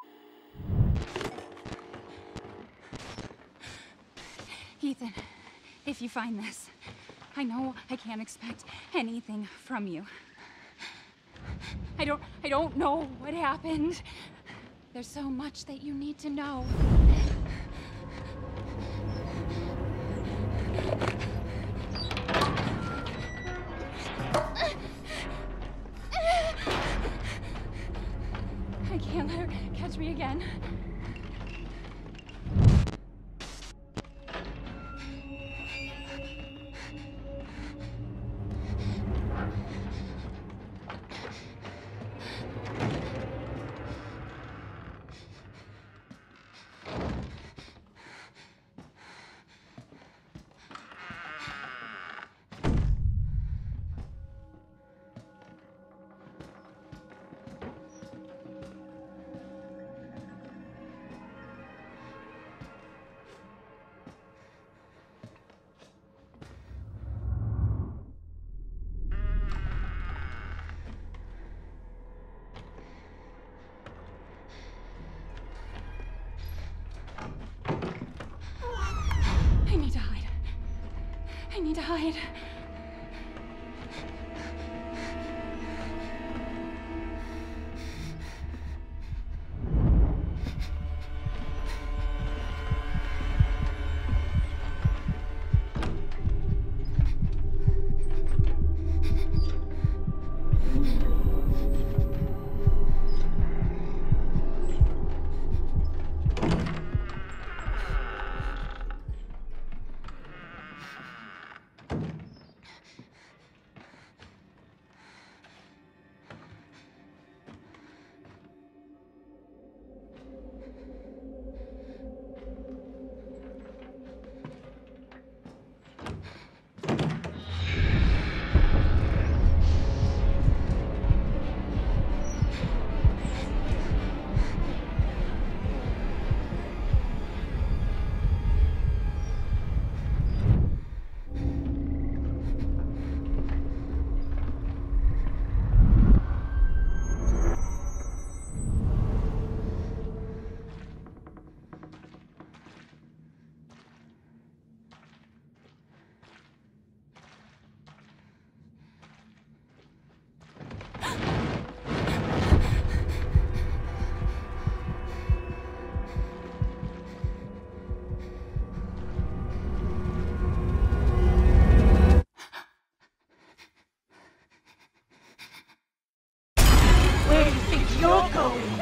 Ethan, if you find this, I know I can't expect anything from you. I don't know what happened. There's so much that you need to know. I can't let her catch me again. I need to hide. Where do you think you're going?